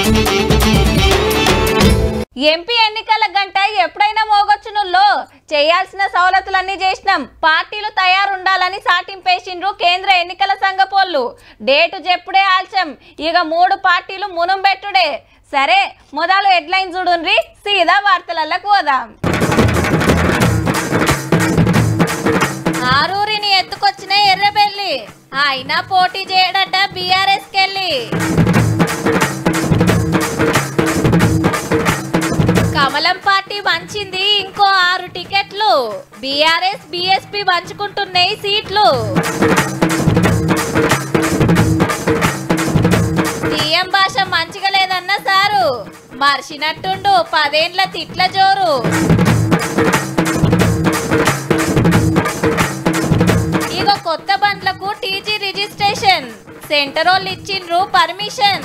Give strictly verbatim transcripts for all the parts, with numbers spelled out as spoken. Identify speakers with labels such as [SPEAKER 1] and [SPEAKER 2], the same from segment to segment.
[SPEAKER 1] MP ఎన్నికల గంట ఎప్పుడైనా మోగొచ్చునుల్లో చేయాల్సిన సౌలతులన్నీ చేసినాం పార్టీలు తయారుండాలని సాటింపేసిండ్రు కేంద్ర ఎన్నికల సంఘ పోళ్ళు డేటు చెప్పుడే ఆల్చం ఇక మూడు పార్టీలు మునం పెట్టుడే సరే మొదలు హెడ్లైన్ చూడుండ్రి సీదా వార్తలకు పోదాం ఆరూరిని ఎత్తుకొచ్చిన ఎర్రబెల్లి ఆయన పోటీ చేయడట బీఆర్ఎస్ కెళ్ళి కమలం పార్టీ వంచింది ఇంకో ఆరు టికెట్లు బీఆర్ఎస్ బీఎస్పీ వంచుకుంటున్నాయి సీట్లు సీఎం భాష మంచిగా లేదన్న సారు మర్చినట్టుండు పదేండ్ల తిట్ల జోరు ఇగో కొత్త బండ్లకు టీజీ రిజిస్ట్రేషన్ సెంటరోళ్ళు ఇచ్చిండ్రు పర్మిషన్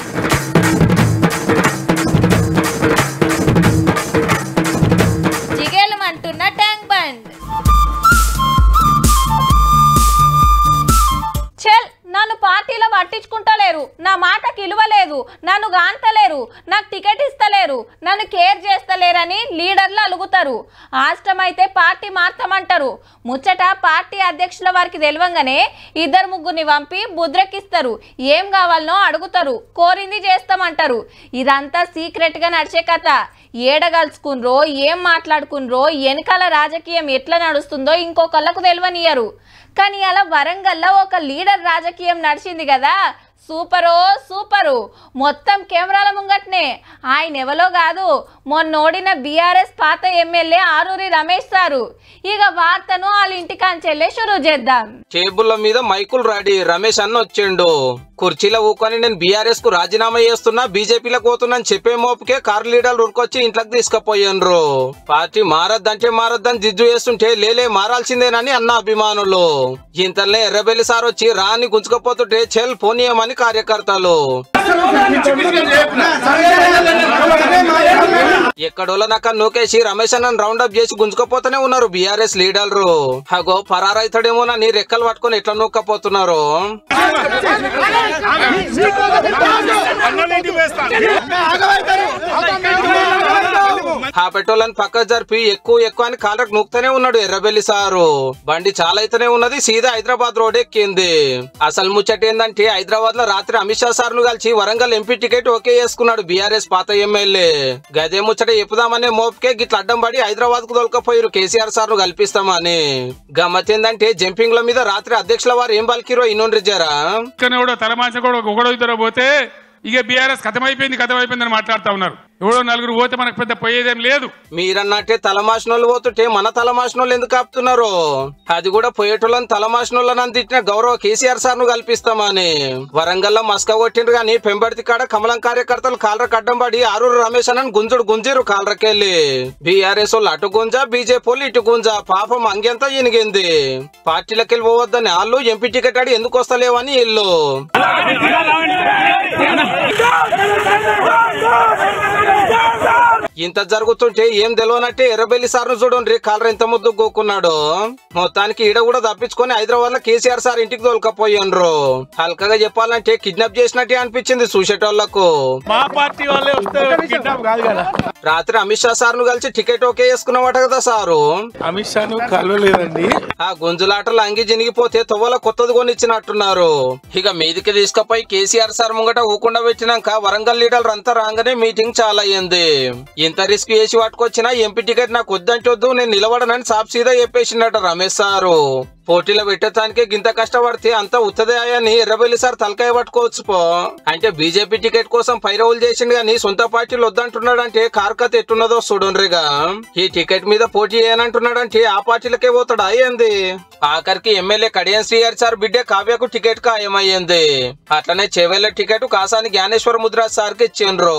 [SPEAKER 1] జిగేలమంటున్న ట్యాంక్ బండ్ చెల్ నన్ను పార్టీలో పట్టించుకుంటలేరు నా మాటకి ఇలువలేదు నన్ను గాంతలేరు నాకు టికెట్ ఇస్తలేరు నన్ను కేర్ చేస్తలేరని లీడర్లు అలుగుతారు ఆష్టమైతే పార్టీ మార్తామంటారు ముచ్చట పార్టీ అధ్యక్షుల వారికి తెలియంగానే ఇద్దరు ముగ్గురిని పంపి బుద్రెక్కిస్తారు ఏం కావాలనో అడుగుతారు కోరింది చేస్తామంటారు ఇదంతా సీక్రెట్గా నడిచే కథ ఏడగలుచుకున్రో ఏం మాట్లాడుకున్రో వెనకాల రాజకీయం ఎట్లా నడుస్తుందో ఇంకొకళ్ళకు తెలియనియరు కానీ అలా వరంగల్లో ఒక లీడర్ రాజకీయం నడిచింది కదా సూపరో సూపరు మొత్తం కెమెరాల ముంగట్నే ఆయన ఎవలో కాదు మొన్నోడిన బీఆర్ఎస్ పాత ఎమ్మెల్యే ఆరూరి రమేష్ సారు ఇక వార్తను వాళ్ళ ఇంటికాంచెల్లే షురూ చేద్దాం
[SPEAKER 2] టేబుల్ల మీద మైకులు రెడీ రమేష్ అన్న వచ్చిండు కుర్చీలో ఊకొని నేను బీఆర్ఎస్ కు రాజీనామా చేస్తున్నా బీజేపీలకు పోతున్నా చెప్పే మోపుకే కారు లీడర్లు ఉరికొచ్చి ఇంట్లోకి తీసుకుపోయిండ్రు పార్టీ మారద్దంటే మారద్దని జిజ్జు చేస్తుంటే లేలే మారాల్సిందేనని అన్న అభిమానులు ఇంతలే ఎర్రబెల్లి సార్ వచ్చి రాని గుంజుకపోతుంటే చెల్ పోనీయమని కార్యకర్తలు ఎక్కడోళ్ళనక్క నూకేసి రమేష్ అన్న రౌండ్ అప్ చేసి గుంజుకపోతూనే ఉన్నారు బీఆర్ఎస్ లీడర్లు హగో పరారైతాడేమోనని రెక్కలు పట్టుకొని ఎట్లా నూక్కపోతున్నారు ఆ పెట్రోలని పక్క జరిపి ఎక్కువ ఎక్కువ అని కాళ్ళకు నూకుతూనే ఉన్నాడు ఎర్రబెల్లి సారు బండి చాలా అయితేనే ఉన్నది సీదా హైదరాబాద్ రోడ్ ఎక్కింది అసలు ముచ్చట ఏందంటే హైదరాబాద్ లో రాత్రి అమిత్ షా సార్ ను కలిసి వరంగల్ ఎంపీ టికెట్ ఓకే చేసుకున్నాడు బీఆర్ఎస్ పాత ఎమ్మెల్యే గదే ముచ్చట చెప్పుదామనే మోపుకే గిట్ల అడ్డం పడి హైదరాబాద్ కు దొలకపోయారు కేసీఆర్ సార్ ను కల్పిస్తామని గమ్మత్ ఏందంటే జంపింగ్ ల మీద రాత్రి అధ్యక్షుల వారు ఏం పలికిరో ఇన్నోండ్రి జరా
[SPEAKER 3] తలమాస కూడా ఒకడో ఇద్దరు పోతే ఇక బీఆర్ఎస్ కథమైపోయింది కథమైపోయిందని మాట్లాడుతా ఉన్నారు ఎవడో నలుగురు పోతే మనకు పెద్ద పోయేదేం లేదు
[SPEAKER 2] మీరన్నట్టే తలమాసినోళ్ళు పోతుంటే మన తలమాసినోళ్ళు ఎందుకు ఆపుతున్నారు అది కూడా పోయేటోళ్ళని తలమాసినోళ్ళని తిట్టిన గౌరవ కేసీఆర్ సార్ ను కల్పిస్తామని వరంగల్ లో మస్క కొట్టిండ్రు గాని పెంబర్తి కాడ కమలం కార్యకర్తలు కాలరకు అడ్డం పడి ఆరూరు రమేష్ అన్న గుంజుడు గుంజిరు కాలరకెళ్ళి బీఆర్ఎస్ వాళ్ళు అటు గుంజా బీజేపీ వాళ్ళు ఇటు గుంజా పాపం అంగెంతా ఇనిగింది పార్టీలకెళ్ళి పోవద్దని వాళ్ళు ఎంపీ టికెట్ ఆడి ఎందుకు వస్తలేవని ఇల్లు ఇంత జరుగుతుంటే ఏం తెలియనట్టే ఎర్రబెల్లి సార్ ను చూడండి కాలర్ ఎంత ముద్దు గోకున్నాడు మొత్తానికి ఈడ కూడా తప్పించుకొని హైదరాబాద్ లో కేసీఆర్ సార్ ఇంటికి తోలుకపోయిండ్రు హల్కగా చెప్పాలంటే కిడ్నాప్ చేసినట్టే అనిపించింది చూసేటోళ్లకు రాత్రి అమిత్ షా సార్ ను కలిసి టికెట్ ఓకే చేసుకున్నామట కదా సారు
[SPEAKER 3] అమిత్ షా ను కలవలేదండి
[SPEAKER 2] ఆ గుంజులాటలు అంగి జినిగిపోతే తొవ్వల కొత్తది కొనిచ్చినట్టున్నారు ఇక మీదికి తీసుకుపోయి కేసీఆర్ సార్ ముంగట ఊకుండా పెట్టినాక వరంగల్ లీడర్లు అంతా రాగానే మీటింగ్ చాలా అయ్యింది ఇంత రిస్క్ చేసి పట్టుకొచ్చినా ఎంపీ టికెట్ నాకు వద్దంటే వద్దు నేను నిలబడనని సాప్ సీదా చెప్పేసిండట రమేష్ సారు పోటీలో పెట్టడానికి గింత కష్టపడితే అంతా ఉత్తదే అని ఎర్రబెల్లి సార్ తలకాయ పట్టుకోవచ్చు పో అంటే బీజేపీ టికెట్ కోసం పైరవులు చేసిండు గాని సొంత పార్టీలు వద్దంటున్నాడంటే కార్కత్ ఎట్టున్నదో చూడండిగా ఈ టికెట్ మీద పోటీ చేయనంటున్నాడంటే ఆ పార్టీలకే పోతాడు అయ్యింది ఆఖరికి ఎమ్మెల్యే కడియం శ్రీహరి సార్ బిడ్డే కావ్యకు టికెట్ ఖాయమయ్యింది అట్లనే చెవెళ్ల టికెట్ కాసాని జ్ఞానేశ్వర ముద్రాజ్ సార్ కి ఇచ్చిండ్రు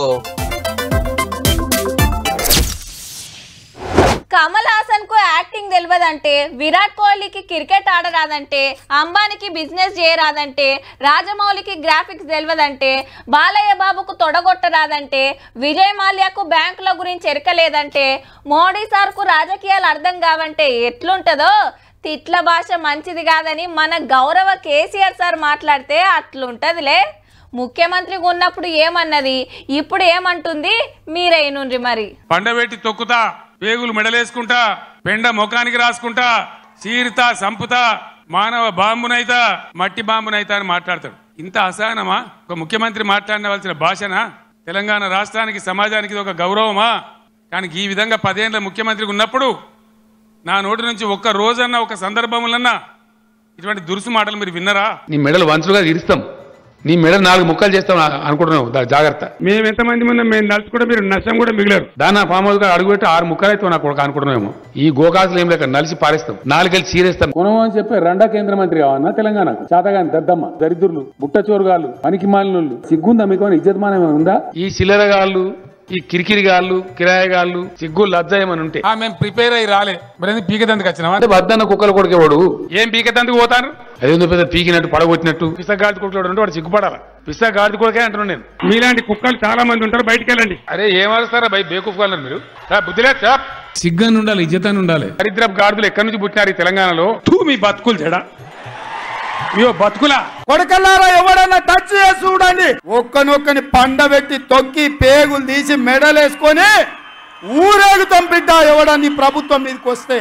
[SPEAKER 1] కమల్ హాసన్ కు యాక్టింగ్ తెలియదంటే విరాట్ కోహ్లీకి క్రికెట్ ఆడరాదంటే అంబానీకి బిజినెస్ చేయరాదంటే రాజమౌళికి గ్రాఫిక్స్ తెలియదంటే బాలయ్య బాబుకు తొడగొట్టరాదంటే విజయ్ మాల్యాకు బ్యాంకుల గురించి ఎరకలేదంటే మోడీ సార్కు రాజకీయాలు అర్థం కావంటే ఎట్లుంటదో తిట్ల భాష మంచిది కాదని మన గౌరవ కేసీఆర్ సార్ మాట్లాడితే అట్లుంటదిలే ముఖ్యమంత్రిగా ఉన్నప్పుడు ఏమన్నది ఇప్పుడు ఏమంటుంది మీరేనుండ్రి మరి.
[SPEAKER 3] పండబెట్టి తొక్కుతా, పేగులు మెడలేసుకుంటా, పెండ ముఖానికి రాసుకుంటా, చీరుతా, సంపుతా, మానవ బాంబునైతా, మట్టి బాంబునైతా అని మాట్లాడతాడు. ఇంత అసహనమా? ఒక ముఖ్యమంత్రి మాట్లాడవలసిన భాషనా? తెలంగాణ రాష్ట్రానికి సమాజానికి ఇది ఒక గౌరవమా? కానీ ఈ విధంగా పదేళ్ల ముఖ్యమంత్రిగా ఉన్నప్పుడు నా నోటి నుంచి ఒక్క రోజన్నా ఒక సందర్భములన్నా ఇటువంటి దురుసు మాటలు మీరు విన్నరా?
[SPEAKER 4] నీ మెడలు వంచులుగా ఇరుస్తాం, నీ మెడలు నాలుగు ముక్కలు చేస్తాం అనుకుంటున్నావు, జాగ్రత్త.
[SPEAKER 3] మేము ఎంతమంది ముందు మేము నలుసు కూడా మీరు నష్టం కూడా మిగిలారు.
[SPEAKER 4] దాని ఫామ్ హౌస్ అడుగు పెట్టి ఆరు ముక్కలు అయితే నాకు ఒక అనుకుంటున్నాము. ఈ గోకాసులు ఏం లేక నలిసి పారేస్తాం, నాలుగేళ్ళు చీరేస్తాం. కొనవు అని చెప్పి రెండా కేంద్ర మంత్రి కావన్నా తెలంగాణకు? చాతగాని దద్దమ్మ, దరిద్రులు, బుట్ట చోరుగాళ్ళు, పనికి మాలినోళ్ళు, సిగ్గుందా మీకు? ఇజ్జతమానం ఉందా? ఈ చిల్లరగాళ్ళు, ఈ కిరికిరిగాళ్ళు, కిరాయగాళ్ళు, సిగ్గు లజ్జ ఏమని ఉంటే
[SPEAKER 3] మేము ప్రిపేర్ అయ్యి రాలే, మరి పీకదందుకు వచ్చినా?
[SPEAKER 4] అంటే వద్దన్న కుక్కలు కొడుకేవాడు ఏం పీకదందుకు పోతాను? అదేందో పెద్ద పీకినట్టు పడగొట్టినట్టు పిసగాడి కొడుకుడు అంటే వాడు సిగ్గుపడాలా? పిసగాడి కొడుకే అంటున్నాను నేను.
[SPEAKER 3] మీలాంటి కుక్కలు చాలా మంది ఉంటారు, బయటికి వెళ్ళండి.
[SPEAKER 4] అరే ఏమరుస్తారా బై బేకూఫ్ మీరు? బుద్ధిలే
[SPEAKER 3] సిగ్గాన్ని ఉండాలి, ఇజ్జతాన్ని ఉండాలి.
[SPEAKER 4] దరిద్రపు గాడిదలు ఎక్కడి నుంచి పుట్టినారు ఈ తెలంగాణలో?
[SPEAKER 3] తూ మీ బతుకులు చెడా, అయ్యో బతుకులా.
[SPEAKER 5] కొడకల్లారా ఎవడన్నా టచ్ చేసి చూడండి, ఒక్కనొక్కని పండబెట్టి తొక్కి పేగులు తీసి మెడలేసుకొని ఊరేగుతాం బిడ్డ ఎవడని ప్రభుత్వం మీదకి వస్తే.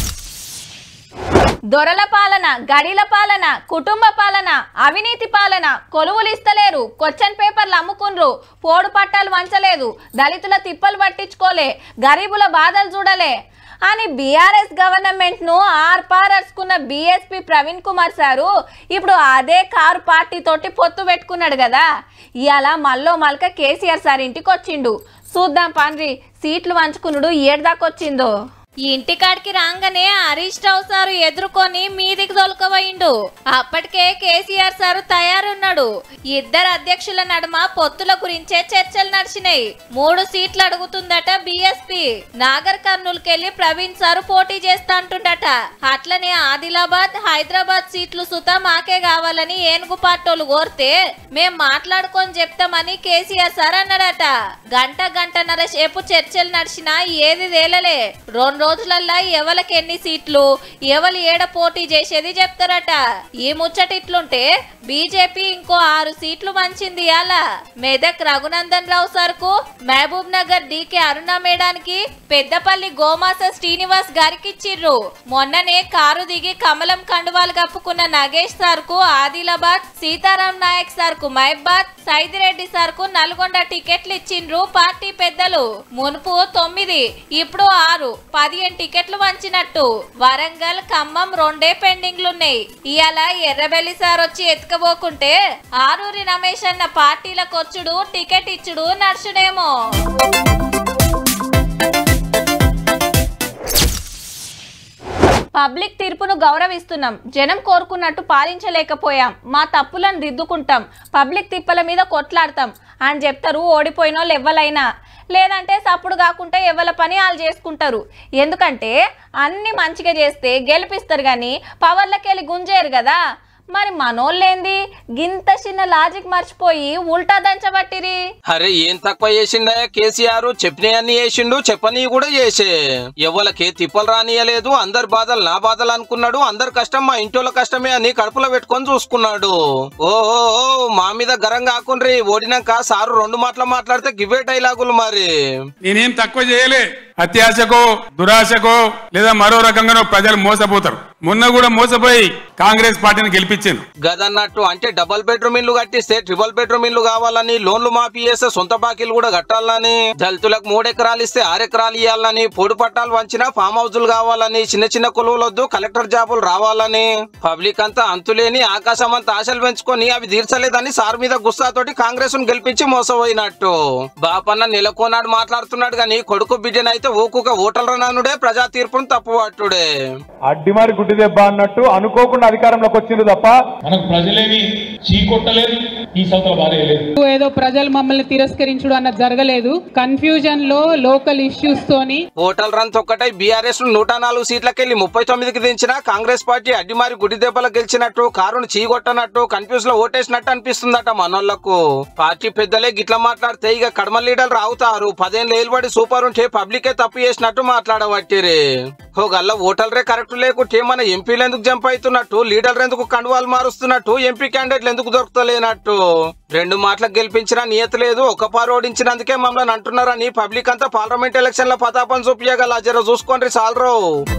[SPEAKER 1] దొరల పాలన, గడిల పాలన, కుటుంబ పాలన, అవినీతి పాలన, కొలువులు ఇస్తలేరు, క్వశ్చన్ పేపర్లు అమ్ముకుండ్రు, పోడు పట్టాలు వంచలేదు, దళితుల తిప్పలు పట్టించుకోలే, గరీబుల బాధలు చూడలే అని బీఆర్ఎస్ గవర్నమెంట్ ను ఆర్పారర్చుకున్న బీఎస్పీ ప్రవీణ్ కుమార్ సారు ఇప్పుడు అదే కారు పార్టీ తోటి పొత్తు పెట్టుకున్నాడు కదా. ఇవాళ మల్లో మల్క కేసీఆర్ సార్ ఇంటికి వచ్చిండు. చూద్దాం పండ్రి సీట్లు వంచుకున్నాడు ఏడుదాకొచ్చిందో. ఈ ఇంటికాడికి రాగానే హరీష్ రావు సారు ఎదుర్కొని మీదికి తొలకపోయిండు. అప్పటికే కేసీఆర్ సారు తయారున్నాడు. ఇద్దరు అధ్యక్షుల నడుమ పొత్తుల గురించే చర్చలు నడిచినాయి. మూడు సీట్లు అడుగుతుందట బీఎస్పీ. నాగర్ కర్నూలుకెళ్లి ప్రవీణ్ సారు పోటీ చేస్తా అంటుండట. అట్లనే ఆదిలాబాద్, హైదరాబాద్ సీట్లు సుతా మాకే కావాలని ఏనుగు పార్టోలు కోరితే మేం మాట్లాడుకొని చెప్తామని కేసీఆర్ సార్ అన్నాడట. గంట గంటన్నర సేపు చర్చలు నడిచినా ఏది తేలలే. రెండు రోజులల్లా ఎవరికి ఎన్ని సీట్లు, ఎవరు ఏడ పోటీ చేసేది చెప్తారట. ఈ ముచ్చట ఇట్లుంటే బీజేపీ ఇంకో ఆరు సీట్లు మంచింది. అలా మెదక్ రఘునందన్ రావు సార్కు, మహబూబ్ నగర్ డీకే అరుణ మేడానికి, పెద్దపల్లి గోమాస శ్రీనివాస్ గారికి ఇచ్చిర్రు. మొన్ననే కారు దిగి కమలం కండువాలు కప్పుకున్న నగేష్ సార్కు ఆదిలాబాద్, సీతారాం నాయక్ సార్కు మహబాద్, సైదిరెడ్డి సార్కు నల్గొండ టికెట్లు ఇచ్చిండ్రు పార్టీ పెద్దలు. మునుపు తొమ్మిది, ఇప్పుడు ఆరు, పదిహేను టికెట్లు వంచినట్టు. వరంగల్, ఖమ్మం రెండే పెండింగ్లున్నాయి. ఇవాళ ఎర్రబెల్లి సార్ వచ్చి ఎత్తుకపోకుంటే ఆరూరి రమేష్ అన్న పార్టీలకు వచ్చుడు, టికెట్ ఇచ్చుడు నడుచుడేమో. పబ్లిక్ తీర్పును గౌరవిస్తున్నాం, జనం కోరుకున్నట్టు పాలించలేకపోయాం, మా తప్పులను దిద్దుకుంటాం, పబ్లిక్ తిప్పల మీద కొట్లాడతాం అని చెప్తారు ఓడిపోయిన వాళ్ళు ఎవ్వలైనా. లేదంటే సప్పుడు కాకుండా ఎవల పని వాళ్ళు చేసుకుంటారు. ఎందుకంటే అన్ని మంచిగా చేస్తే గెలిపిస్తారు కానీ పవర్లకి వెళ్ళి గుంజేరు కదా. మరి మనోళ్ళేంది గింత చిన్న లాజిక్ మర్చిపోయి ఉల్టా దంచబట్టిరి.
[SPEAKER 2] అరే ఏం తక్కువ చేసిండా కేసీఆర్? చెప్పినవన్నీ చేసిండు, చెప్పని కూడా చేసే. ఎవరికి తిప్పలు రానియలేదు, అందరి బాధలు నా బాధలు అనుకున్నాడు. అందరి కష్టం మా ఇంటోళ్ళ కష్టమే అని కడుపులో పెట్టుకొని చూసుకున్నాడు. ఓహో మా మీద గరం కాకుండ్రి, ఓడినాక సారు రెండు మాటలు మాట్లాడితే గివే డైలాగులు. మరి
[SPEAKER 3] నేనేం తక్కువ చేయలే. అత్యాశకో దురాశకో లేదా మరో రకంగానో ప్రజలు మోసపోతారు. మొన్న కూడా మోసపోయి కాంగ్రెస్ పార్టీని గెలిపించారు
[SPEAKER 2] గదన్నట్టు. అంటే డబల్ బెడ్రూమ్ ఇల్లు కట్టిస్తే ట్రిపుల్ బెడ్రూమ్ ఇల్లు కావాలని, లోన్లు మాఫీ చేస్తే సొంత బాకీలు కూడా కట్టాలని, దళితులకు మూడు ఎకరాలు ఇస్తే ఆరు ఎకరాలు ఇవ్వాలని, పొడి పట్టాలు వంచినా ఫామ్ హౌజులు కావాలని, చిన్న చిన్న కొలువులు వద్దు కలెక్టర్ జాబులు రావాలని, పబ్లిక్ అంతా అంతులేని ఆకాశం అంతా ఆశలు పెంచుకొని అవి తీర్చలేదని సార్ మీద గుస్సాతోటి కాంగ్రెస్ ను గెలిపించి మోసపోయినట్టు. బాపన్న నెలకోనాడు మాట్లాడుతున్నాడు గాని కొడుకు బిడ్డనైతే ఊకుక ఓటర్ల నానుడే ప్రజా తీర్పును తప్పుపట్టుడే.
[SPEAKER 6] అడ్డిమారి గుడ్డి దెబ్బ అన్నట్టు అనుకోకుండా అధికారంలోకి వచ్చింది తప్ప మనకు ప్రజలేమి చీకొట్టలేదు, ఈ సంవత్సరం బాధలేదు.
[SPEAKER 7] ఏదో ప్రజలు మమ్మల్ని తిరస్కరించడం అన్నది జరగలేదు. కన్ఫ్యూజన్ లో లోకల్ ఇష్యూస్ తోని
[SPEAKER 2] ఓటర్ల రంత ఒక్కటై బీఆర్ఎస్ నూట నాలుగు సీట్లకెళ్లి ముప్పై తొమ్మిదికి దించిన కాంగ్రెస్ పార్టీ అడ్డిమారి గుడ్డి దెబ్బలు గెలిచినట్టు, కారును చీగొట్టనట్టు, కన్ఫ్యూజ్ లో ఓటేసినట్టు అనిపిస్తుందట మనోళ్లకు. పార్టీ పెద్దలే గిట్లా మాట్లాడితే ఇక కడమ లీడర్లు రావుతారు. పదేళ్ళు ఏలుబడి సూపర్ ఉంటే పబ్లికే తప్పు చేసినట్టు మాట్లాడబట్టిరే. ఓ గల్ల ఓటర్లే కరెక్ట్ లేకుంటే మన ఎంపీలు ఎందుకు జంప్ అవుతున్నట్టు, లీడర్లు ఎందుకు కండువాలు మారుస్తున్నట్టు, ఎంపీ క్యాండిడేట్లు ఎందుకు దొరుకుతలేనట్టు, రెండు మాటలకు గెలిపించినా నియత లేదు, ఒక పారు ఓడించినందుకే మమ్మల్ని అంటున్నారని పబ్లిక్ అంతా పార్లమెంట్ ఎలక్షన్ లో పతాపం చూపించగల జర చూసుకోండి సాలరు.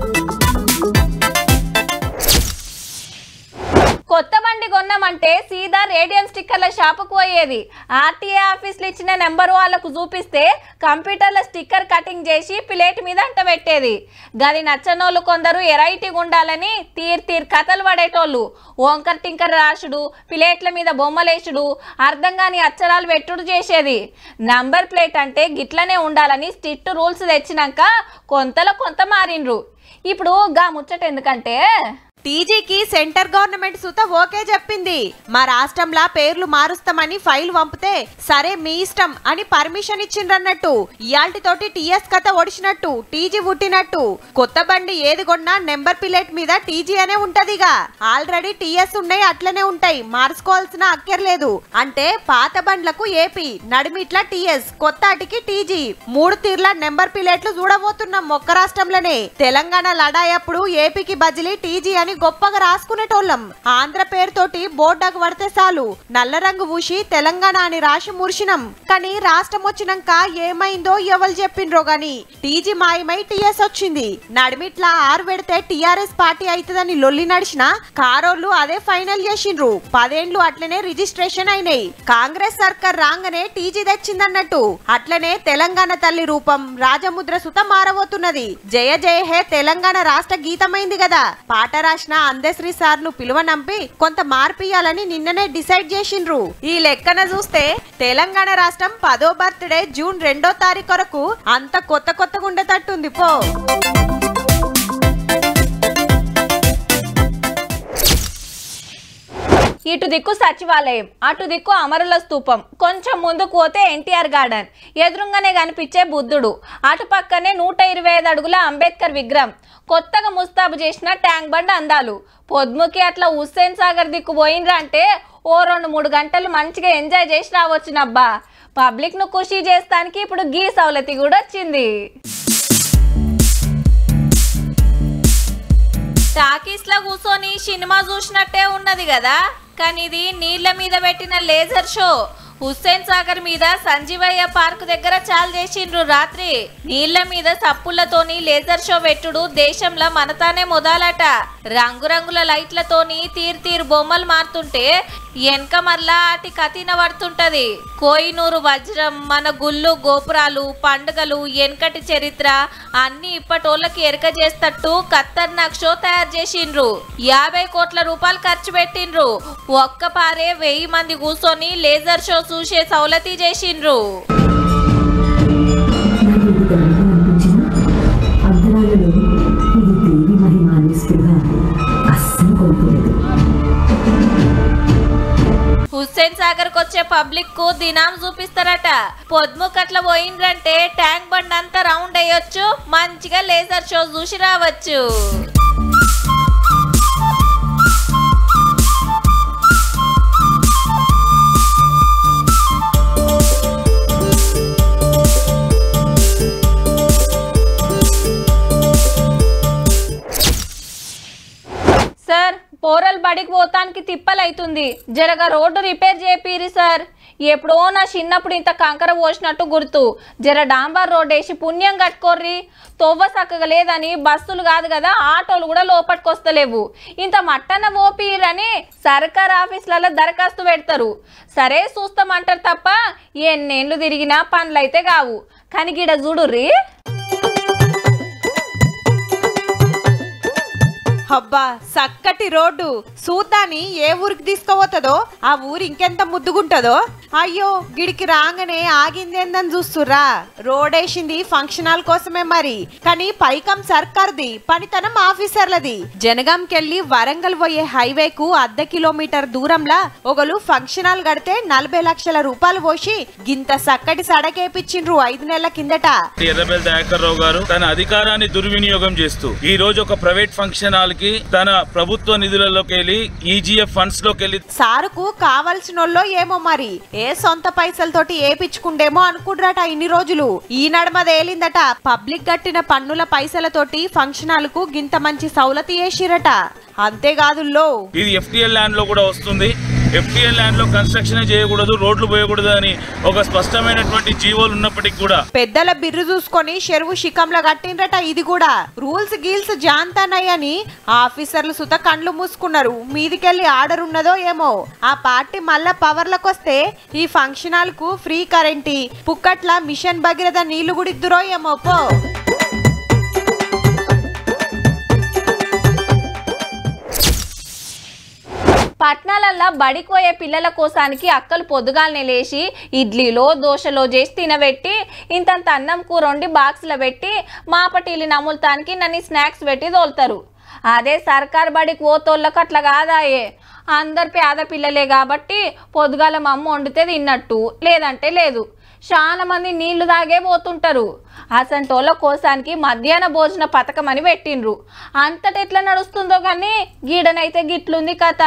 [SPEAKER 1] కొత్త బండి కొన్నామంటే సీదా రేడియం స్టిక్కర్ల షాపుకు పోయేది. ఆర్టీఏ ఆఫీసులు ఇచ్చిన నెంబర్ వాళ్ళకు చూపిస్తే కంప్యూటర్ల స్టిక్కర్ కటింగ్ చేసి ప్లేట్ మీద అంట పెట్టేది. గది నచ్చనోళ్ళు కొందరు ఎరైటీగా ఉండాలని తీర్ తీర్ కథలు పడేటోళ్ళు ఓంకర్ టింకర్ రాసుడు, ప్లేట్ల మీద బొమ్మలేసుడు, అర్థం కాని అక్షరాలు పెట్టుడు చేసేది. నంబర్ ప్లేట్ అంటే గిట్లనే ఉండాలని స్ట్రిక్ట్ రూల్స్ తెచ్చినాక కొంతలో కొంత మారిండ్రు. ఇప్పుడు గా ముచ్చట ఎందుకంటే
[SPEAKER 8] టీజీకి సెంటర్ గవర్నమెంట్ సుత ఓకే చెప్పింది. మా రాష్ట్రంలో పేర్లు మారుస్తామని ఫైల్ పంపితే సరే మీ ఇష్టం అని పర్మిషన్ ఇచ్చిండ్రన్నట్టు. ఇయాల్టితోటి టీఎస్ కథ ఒడిచినట్టు, టీజీ పుట్టినట్టు. కొత్త బండి ఏది కొన్నా నెంబర్ ప్లేట్ మీద టీజీ అనే ఉంటదిగా. ఆల్రెడీ టీఎస్ ఉన్నాయి, అట్లనే ఉంటాయి, మార్చుకోవాల్సిన అక్కర్లేదు. అంటే పాత బండ్లకు ఏపీ, నడిమిట్ల టీఎస్, కొత్త అటికి టీజీ, మూడు తీర్ల నెంబర్ ప్లేట్లు చూడబోతున్నాం ఒక్క రాష్ట్రంలోనే. తెలంగాణ లడాయప్పుడు ఏపీకి బదిలీ టీజీ అని గొప్పగా రాసుకునేటోళ్ళం. ఆంధ్ర పేరుతోటి బోర్డకు పడితే చాలు నల్ల రంగు ఊసి తెలంగాణ అని రాసి మురిసినాం. కానీ రాష్ట్రం వచ్చినాక ఏమైందో ఎవరు చెప్పిండ్రో గాని టీజీ మాయమై టీఎస్ వచ్చింది. నడిమిట్లా ఆరు పెడితే టీఆర్ఎస్ పార్టీ అవుతుందని లొల్లి నడిచిన కారోళ్ళు అదే ఫైనల్ చేసిండ్రు. పదేండ్లు అట్లనే రిజిస్ట్రేషన్ అయినాయి. కాంగ్రెస్ సర్కార్ రాగానే టీజీ తెచ్చిందన్నట్టు. అట్లనే తెలంగాణ తల్లి రూపం రాజముద్ర సుత మారబోతున్నది. జయ జయ హే తెలంగాణ రాష్ట్ర గీతమైంది కదా. పాట రాసిన అందశ్రీ సార్ ను పిలువనంపి కొంత మార్పియాలని నిన్ననే డిసైడ్ చేసిండ్రు. ఈ లెక్కన చూస్తే తెలంగాణ రాష్ట్రం పదో బర్త్డే జూన్ రెండో తారీఖు వరకు అంత కొత్త కొత్తగా ఉండేటట్టుంది పో.
[SPEAKER 1] ఇటు దిక్కు సచివాలయం, అటు దిక్కు అమరుల స్తూపం, కొంచెం ముందుకు పోతే ఎన్టీఆర్ గార్డెన్, ఎదురుగానే కనిపించే బుద్ధుడు, అటు పక్కనే నూట ఇరవై ఐదు అడుగుల అంబేద్కర్ విగ్రహం, కొత్తగా ముస్తాబు చేసిన ట్యాంక్ బండ్ అందాలు. పొద్దుముకి అట్లా హుస్సేన్ సాగర్ దిక్కు పోయినరా అంటే ఓ రెండు మూడు గంటలు మంచిగా ఎంజాయ్ చేసి రావచ్చునబ్బా. పబ్లిక్ ను ఖుషి చేస్తానికి ఇప్పుడు గీ సౌలతి కూడా వచ్చింది. టాకీస్ లో కూర్చొని సినిమా చూసినట్టే ఉన్నది కదా, కానీ ఇది నీళ్ల మీద పెట్టిన లేజర్ షో. హుస్సేన్ సాగర్ మీద సంజీవయ్య పార్క్ దగ్గర చాలు చేసిండ్రు రాత్రి. నీళ్ల మీద సప్పులతోని లేజర్ షో పెట్టుడు దేశంలో మనతానే మొదలట. రంగురంగుల లైట్లతోని తీరు తీరు బొమ్మలు మారుతుంటే వెనక మరలా అటి కథిన పడుతుంటది. కోయినూరు వజ్రం, మన గుళ్ళు గోపురాలు, పండుగలు, వెనకటి చరిత్ర అన్ని ఇప్పటోళ్ళకి ఎరక చేస్తట్టు ఖతర్నాక్ షో తయారు చేసిండ్రు. యాభై కోట్ల రూపాయలు ఖర్చు పెట్టిండ్రు. ఒక్క పారే వెయ్యి మంది కూర్చొని లేజర్ షో చూసే సౌలతి చేసిండ్రు. హుస్సేన్ సాగర్ కొచ్చే పబ్లిక్ కు దినాం చూపిస్తారట. పొద్దుముకట్ల పోయిండ్రంటే ట్యాంక్ బండ్ అంతా రౌండ్ అయ్యొచ్చు, మంచిగా లేజర్ షో చూసి రావచ్చు. సార్ పోరల్ బడికి పోతానికి తిప్పలైతుంది, జరగా రోడ్డు రిపేర్ చేపిరి సార్. ఎప్పుడో నా చిన్నప్పుడు ఇంత కంకర పోసినట్టు గుర్తు. జర డాంబర్ రోడ్ వేసి పుణ్యం కట్టుకోర్రి. తొవ్వ చక్కగా లేదని బస్సులు కాదు కదా ఆటోలు కూడా లోపలికి వస్తలేవు. ఇంత మట్టన పోపిరని సర్కార్ ఆఫీసులలో దరఖాస్తు పెడతారు. సరే చూస్తామంటారు తప్ప ఎన్నేళ్ళు తిరిగినా పనులైతే కావు. కానీ గిడ చూడుర్రి.
[SPEAKER 8] అబ్బా చక్కటి రోడ్డు చూద్దాని ఏ ఊరికి తీసుకుపోతుందో ఆ ఊరు ఇంకెంత ముద్దుగుంటదో. అయ్యో గిడికి రాగానే ఆగిందేందని చూస్తుర్రా. రోడ్ వేసింది ఫంక్షన్ హాల్ కోసమే మరి, కానీ పైకం సర్కార్ది, పనితనం ఆఫీసర్లది. జనగాంకెళ్ళి వరంగల్ పోయే హైవేకు అర్ధ కిలోమీటర్ దూరంలా ఒకరు ఫంక్షన్ హాల్ కడితే నలభై లక్షల రూపాయలు పోసి గింత చక్కటి సడకేపించిండ్రు ఐదు నెలల కిందట.
[SPEAKER 9] ఎర్రబెల్లి దయాకర్ రావు గారు తన అధికారాన్ని దుర్వినియోగం చేస్తూ ఈ రోజు ఒక ప్రైవేట్ ఫంక్షన్ హాల్ కి తన ప్రభుత్వ నిధులలోకి వెళ్ళి ఈజీఎఫ్ ఫండ్స్ లోకి వెళ్ళి
[SPEAKER 8] సారుకు కావాల్సినోళ్ళో ఏమో మరి ఏ సొంత పైసలతోటి ఏపిచ్చుకుండేమో అనుకుంటారట ఇన్ని రోజులు. ఈ నడమ తేలిందట పబ్లిక్ కట్టిన పన్నుల పైసలతోటి ఫంక్షన్ హాల్కు గింత మంచి సౌలతి చేసిరట. అంతేకాదుల్లో
[SPEAKER 9] ఇది ఎఫ్టీఎల్ ల్యాండ్ లో కూడా వస్తుంది. ఎఫ్టీఎల్ ల్యాండ్ లో కన్స్ట్రక్షన్ చేయకూడదు, రోడ్లు పోయకూడదు అని ఒక స్పష్టమైనటువంటి జీవోలు ఉన్నప్పటికీ కూడా
[SPEAKER 8] పెద్దల బిర్రు చూసుకొని చెరువు శిఖంలో కట్టిండ్రట. ఇది కూడా రూల్స్ గీల్స్ జాంతానయ్యని ఆఫీసర్లు సుత కండ్లు మూసుకున్నారు. మీదికెళ్ళి ఆర్డర్ ఉన్నదో ఏమో. ఆ పార్టీ మళ్ళా పవర్లకు వస్తే ఈ ఫంక్షన్ హాల్ కు ఫ్రీ కరెంటీ పుక్కట్ల మిషన్ భగీరథ నీళ్లు గుడిద్దురో ఏమో పో.
[SPEAKER 1] పట్నాలల్లా బడికి పోయే పిల్లల కోసానికి అక్కలు పొద్దుగాలనే లేచి ఇడ్లీలో దోశలో చేసి తినబెట్టి ఇంతంత అన్నం కూర వండి బాక్స్లో పెట్టి మాపటీలు నములుతానికి నన్ను స్నాక్స్ పెట్టి తోలుతారు. అదే సర్కార్ బడికి పోతోళ్ళకు అట్లా కాదాయే. అందరు పేద పిల్లలే కాబట్టి పొద్దుగాల మా అమ్మ వండితే తిన్నట్టు, లేదంటే లేదు. చాలా మంది నీళ్లు తాగే పోతుంటారు. అసంటోళ్ళ కోసానికి మధ్యాహ్న భోజన పథకం అని పెట్టిండ్రు. అంతట ఎట్లా నడుస్తుందో కానీ గీడనైతే గిట్లుంది కథ.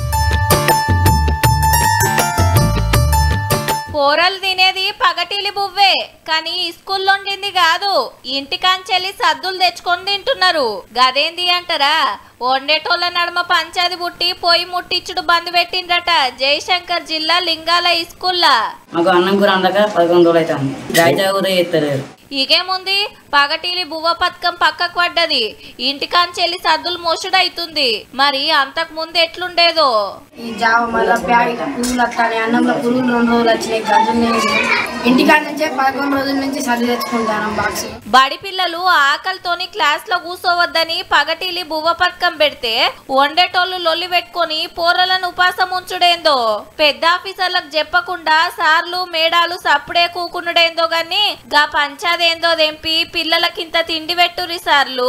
[SPEAKER 1] కూరలు తినేది పగటిలి బువ్వే, కానీ స్కూల్లో వండింది కాదు. ఇంటికాంచెల్లి సద్దులు తెచ్చుకొని తింటున్నారు. గదేంది అంటారా? వండేటోళ్ళ నడుమ పంచాది పుట్టి పొయ్యి ముట్టించుడు బంద్ పెట్టిండ్రట జయశంకర్ జిల్లా లింగాల స్కూల్లా.
[SPEAKER 10] మాకు అన్నం కూర అందక పదకొండు రోజులు అవుతుంది. రాయితా కూడా చేస్తలేరు.
[SPEAKER 1] ఇకేముంది, పగటిలి బువ్వ పథకం పక్కకు పడ్డది. ఇంటికాంచెల్లి సద్దులు మోసుడు అవుతుంది. మరి అంతకు ముందు ఎట్లుండేదో.
[SPEAKER 10] ఈ జావ మళ్ళీ ప్యాకెట్ పురుగులు వస్తాయి. అన్నంలో పురుగులు రెండు రోజులు వచ్చినాయి. గంటలు ఇంటికాడ నుంచే పదకొండు రోజుల నుంచి సర్ది తెచ్చుకుంటాను బాక్స్.
[SPEAKER 1] బడి పిల్లలు ఆకలితోని క్లాస్ లో కూసోవద్దని పగటిలి బువ్వ పథకం పెడితే వండేటోళ్ళు లొల్లి పెట్టుకొని పోరలను ఉపాసం ఉంచుడేందో. పెద్ద ఆఫీసర్లకు చెప్పకుండా సార్లు మేడాలు సప్పుడే కూకునుడేందో గాని గా పంచాదేందో దెంపి పిల్లలకింత తిండి పెట్టురి సార్లు.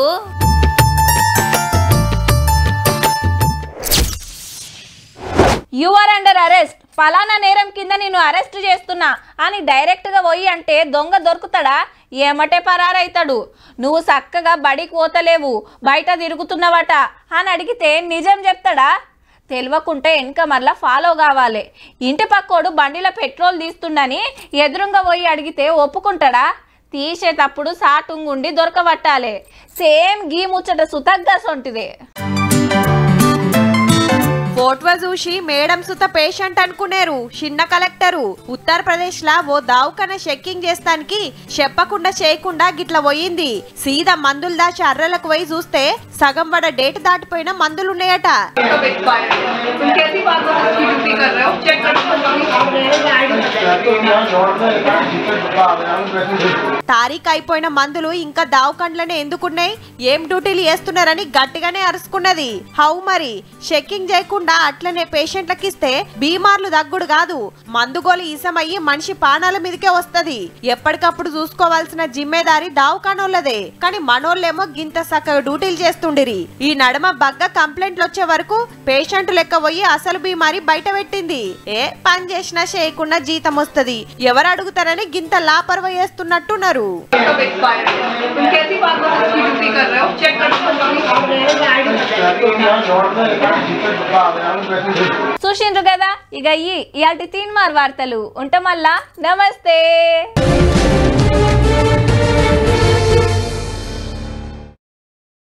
[SPEAKER 1] యు ఆర్ అండర్ అరెస్ట్, ఫలానా నేరం కింద నేను అరెస్ట్ చేస్తున్నా అని డైరెక్ట్గా పోయి అంటే దొంగ దొరుకుతాడా? ఏమటే పరారైతాడు. నువ్వు చక్కగా బడికి పోతలేవు, బయట తిరుగుతున్నావట అని అడిగితే నిజం చెప్తాడా? తెలియకుంటే వెనక మరలా ఫాలో కావాలి. ఇంటి పక్కోడు బండిలో పెట్రోల్ తీస్తుండని ఎదురుగా పోయి అడిగితే ఒప్పుకుంటాడా? తీసేటప్పుడు సాటుంగుండి దొరకబట్టాలి. సేమ్ గీ ముచ్చట సుతగ్గా సొంటిదే.
[SPEAKER 8] ఫోటో చూసి మేడం సుత పేషెంట్ అనుకునేరు చిన్న కలెక్టరు. ఉత్తరప్రదేశ్ లా ఓ దావకన చెక్కింగ్ చేస్తానికి చెప్పకుండా చేయకుండా గిట్ల పోయింది. సీదా మందులు దాచి అర్రలకు పోయి చూస్తే సగం వడ డేట్ దాటిపోయిన మందులు ఉన్నాయట. తారీఖు అయిపోయిన మందులు ఇంకా దావకండ్లనే ఎందుకున్నాయి, ఏం డ్యూటీలు చేస్తున్నారని గట్టిగానే అరుచుకున్నది. హౌ మరి చెక్కింగ్ చేయకుండా అట్లనే పేషెంట్లకు ఇస్తే బీమార్లు దగ్గుడు కాదు, మందుగోలు ఈసమయ్యి మనిషి పానాల మీదకే వస్తది. ఎప్పటికప్పుడు చూసుకోవాల్సిన జిమ్మేదారి దావకానోళ్ళదే. కానీ మనోళ్ళేమో గింత సక్కగా డ్యూటీలు చేస్తుండిరి. ఈ నడమ బగ్గ కంప్లైంట్లు వచ్చే వరకు పేషెంట్ లెక్క పోయి అసలు బీమారి బయట పెట్టింది. ఏ పని చేసినా చేయకుండా జీతం వస్తది, ఎవరు అడుగుతారని గింత లాపర్వ చేస్తున్నట్టున్నారు.
[SPEAKER 1] చూసిండ్రు కదా, ఇక ఈ తీన్మార్ వార్తలు ఉంటాం. మళ్ళా నమస్తే.